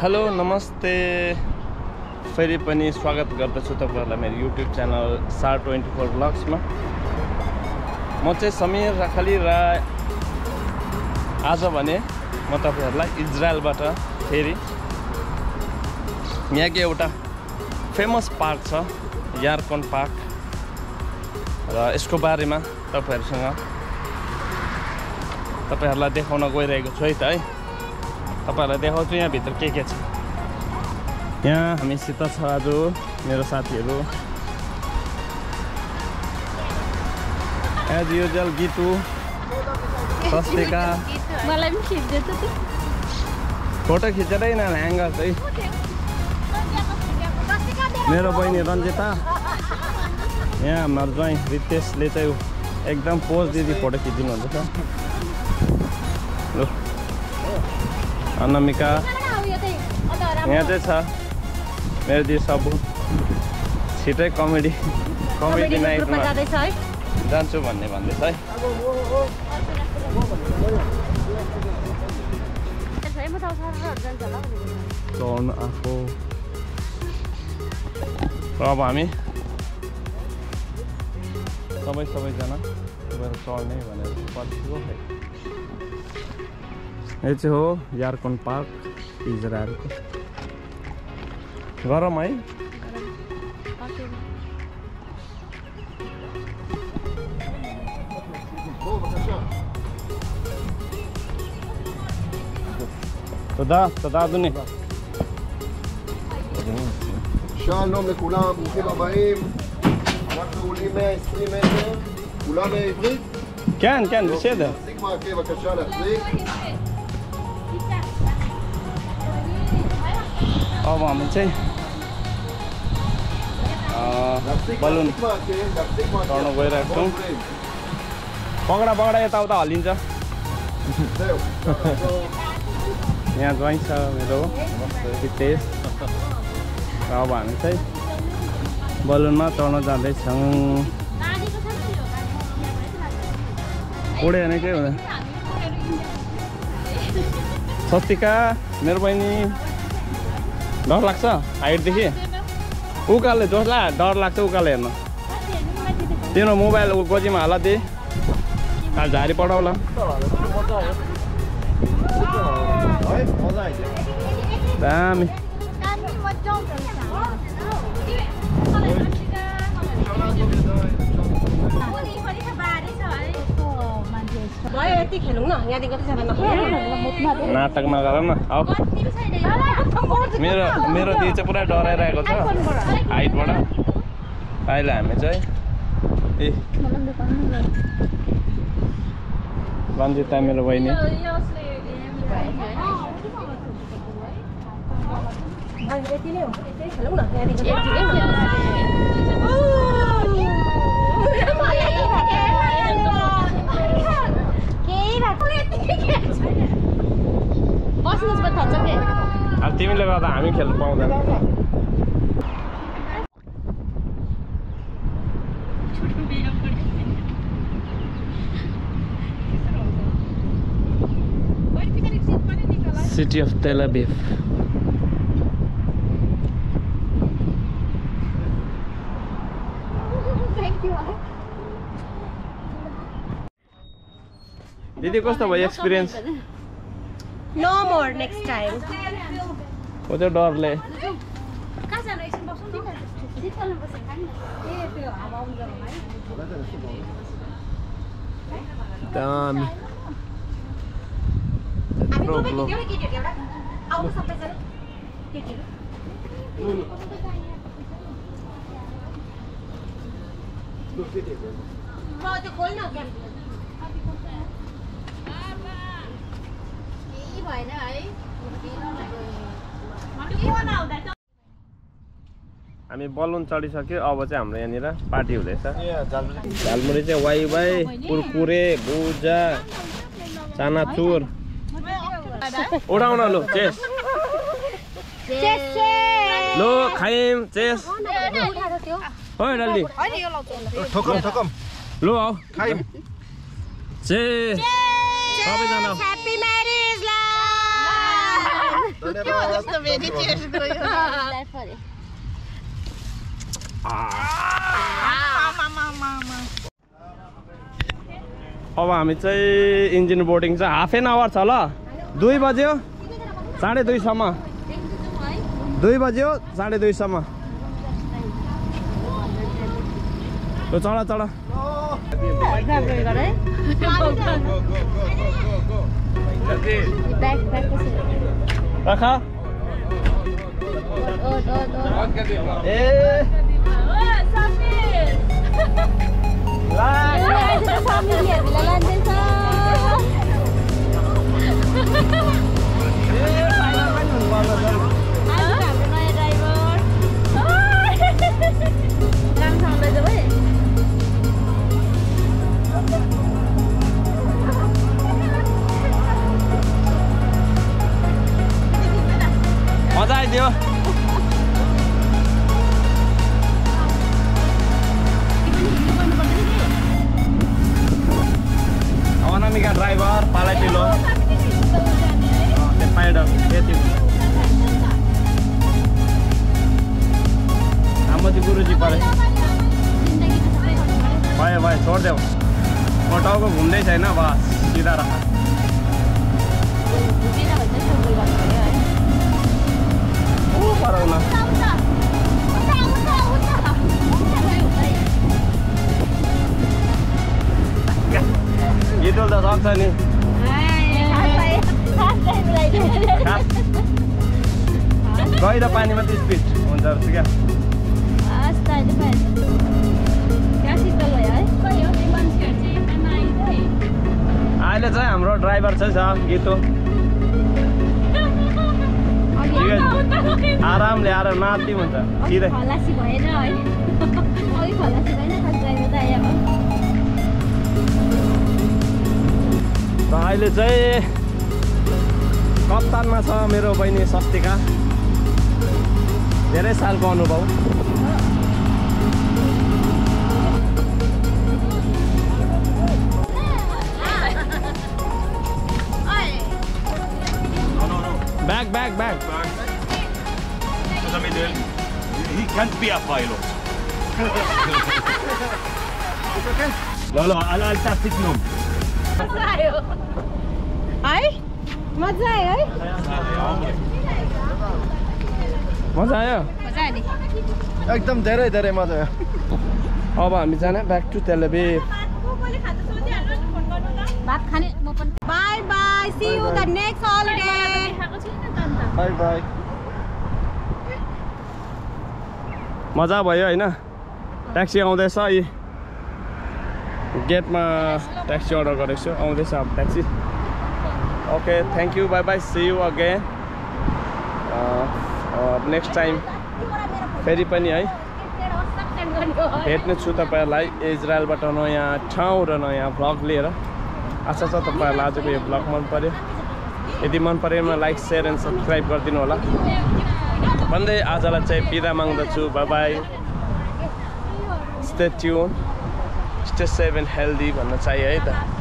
Hello नमस्ते फेरि पनि स्वागत गर्दछु तपाईहरुलाई मेरो YouTube च्यानल SAR24 ब्लग्स मा। म चाहिँ समीर राखली राई। आज भने म तपाईहरुलाई इजरायलबाट फेरि यहाँको एउटा फेमस पार्क छ यार्कोन पार्क र यसको बारेमा तपाईहरुलाई देखाउन गइरहेको छु है त है। तपाईहरुलाई देखाउँछु यहाँ भित्र के छ। यहाँ हामीसित छ आज मेरो साथीहरु एज युजुअल गीतु सस्तिका मलाई पनि खिच्दै छ त फोटो खिचेरै न ह्याङ्गर चाहिँ मेरो बहिनी रञ्जिता यहाँ हाम्रो ज्वाइँ रितेशले चाहिँ एकदम पोज दिदी फोटो खिचिदिनु हुन्छ ल अनामिका यहाँ चाहिँ छ मेरो दिदी सब छिटै कमेडी नाइटमा जान्छु भन्दैछ है। चढ्न आएको अब हामी सबैजना गएर चढ्ने भनेर पर्खिएको है। यो चाहिँ हो यार्कोन पार्क इजरायलको। गरम है תודה אדוני. שלום לכולם, ברוכים הבאים. אנחנו עולים 120 מטר, כולם עברית? כן, בסדר. תחזיק מעקה בבקשה להחזיק. अब हामी चाहिँ बलुन चढ्न गइरहेको छौँ। पगडा यताउता हल्लिन्छ। यहाँ ज्वाइँ छ मेरो रितेश। अब हामी चाहिँ बलुनमा चढ्न जाँदैछौँ। उड्यो भने के हुँदैन। सस्तिका मेरो बहिनी डर लाग्छ हाइटदेखि उकाले जोसला डर लाग्छ उकाले हेर्न। तिम्रो मोबाइल गोजीमा हाल दे झारी पठाउला। दामी नाटक नगर न। अब मेरो दिदी चाहिँ पुरा डराइरहेको छ हाइटबाट। अहिले हामी चाहिँ रञ्जिता मेरो बहिनी अब तिमीले गर्दा हामी खेल्नु पाउँदैन। City of Tel Aviv. Didi, कस्तो भयो experience? No more next time. O त्यो डरले दामी हामी बलुन चढिसक्यो। अब चाहिँ हाम्रो यहाँनिर पार्टी हुँदैछ। झालमुरी चाहिँ वाइ कुरकुरे भुजा चानाचुर उडाउन लो चेस लो खाइम चेस हो डल्ली ठोकम लो आऊ खाइम चेस सबैजना Happy marriage life. अब हामी चाहिँ इन्जिन बोर्डिङ चाहिँ हाफ एन आवर छ ल 2 बज्यो 2:30 सम्म 2 बज्यो 2:30 सम्म चढ चढ राखा मजा आइदियो अनामिका ड्राइभर पालाइटिलो पाइडर यति हाम्रो चाहिँ गुरुजी परे भयो भयो छोडिदेऊ म टाउको घुम्दै छैन बस सिधा राख गीतल त सक्छ नि गहिरो पानीमा त स्पिड हुन्छ रहेछ क्या अहिले चाहिँ हाम्रो ड्राइभर चाहिँ छ गीतो आरामले आएर नाच्दै हुन्छ सिधै अहिले चाहिँ कप्तानमा छ मेरो बहिनी सस्तिका धेरै सालको अनुभव Back. He can't be a pilot. No, I'll tap it now. मजा आयो है मजा आयो एकदम धेरै मजा आयो अब हामी जाने ब्याक टु तेल अभिव भात खाने म पनि bye bye see you the next holiday bye मजा भयो हैन ट्याक्सी आउँदैछ यी गेटमा ट्याक्सी अर्डर गरेको छु आउँदैछ अब taxi okay thank you bye bye see you again next time फेरि पनि है भेट्ने छु तपाईहरुलाई इजरायलबाट नयाँ ठाउँ र नयाँ भ्लग लिएर आशा छ तपाईहरुलाई आजको यो भ्लग मन पर्यो यदि मन परेमा लाइक शेयर एन्ड सब्स्क्राइब गरिदिनु होला भन्दै आजलाई चाहिँ बिदा माग्दछु bye bye stay tuned stay safe and healthy भन्न चाहियो है त